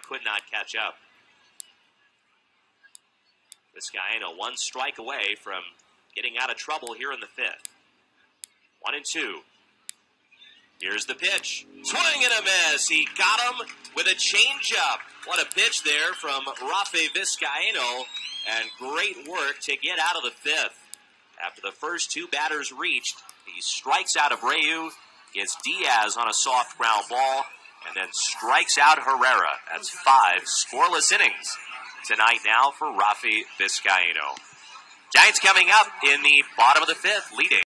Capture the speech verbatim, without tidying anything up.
could not catch up. Vizcaino one strike away from getting out of trouble here in the fifth. One and two. Here's the pitch. Swing and a miss. He got him with a changeup. What a pitch there from Rafi Vizcaino. And great work to get out of the fifth. After the first two batters reached, he strikes out Abreu, gets Diaz on a soft ground ball, and then strikes out Herrera. That's five scoreless innings tonight now for Rafi Vizcaino. Giants coming up in the bottom of the fifth, leading.